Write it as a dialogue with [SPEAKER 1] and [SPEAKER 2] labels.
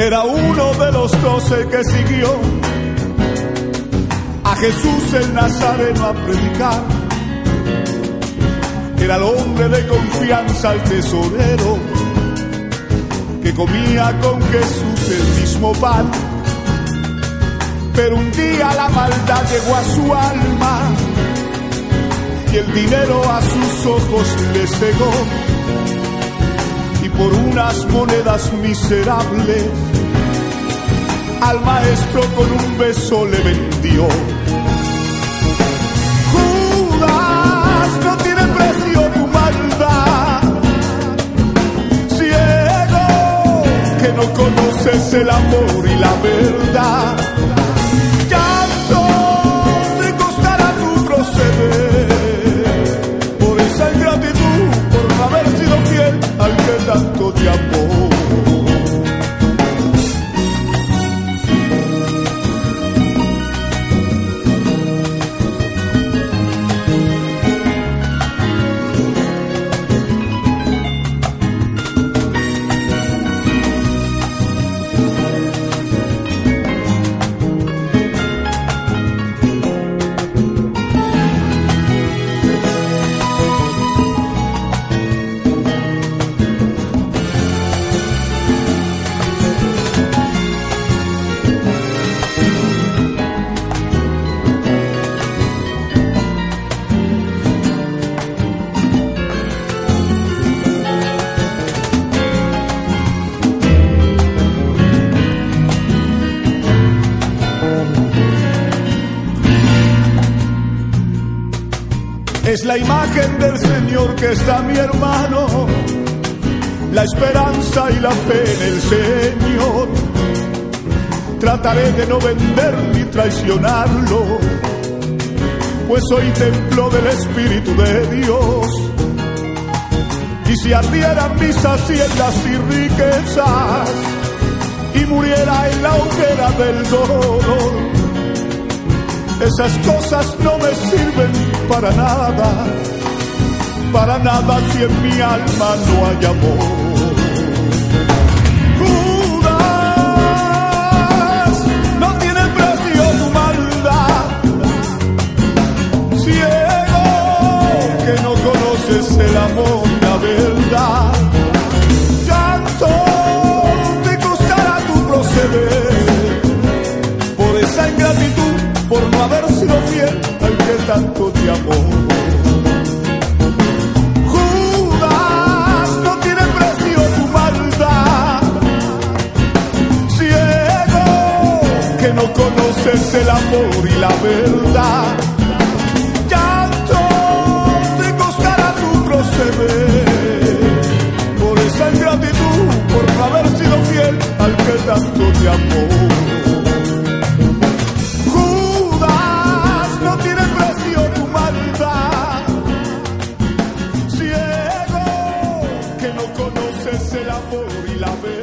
[SPEAKER 1] Era uno de los 12 que siguió a Jesús el Nazareno a predicar. Era el hombre de confianza, el tesorero, que comía con Jesús el mismo pan. Pero un día la maldad llegó a su alma y el dinero a sus ojos le cegó, y por unas monedas miserables al maestro con un beso le vendió. Judas, no tiene precio tu maldad, ciego que no conoces el amor y la verdad. Llanto te costará tu proceder por esa ingratitud, por no haber sido fiel al que tanto te amó. Es la imagen del Señor que está mi hermano, la esperanza y la fe en el Señor. Trataré de no vender ni traicionarlo, pues soy templo del Espíritu de Dios. Y si ardieran mis haciendas y riquezas y muriera en la hoguera del dolor, esas cosas no me sirven para nada si en mi alma no hay amor. Judas, no tiene precio tu maldad, ciego que no conoces el amor y la verdad. Llanto te costará tu proceder por esa ingratitud, por no haber sido fiel al que tanto te amó. Judas, no tiene precio tu maldad, ciego que no conoces el amor y la verdad. Llanto te costará tu proceder por esa ingratitud, por no haber sido fiel al que tanto te amó. El amor y la verdad.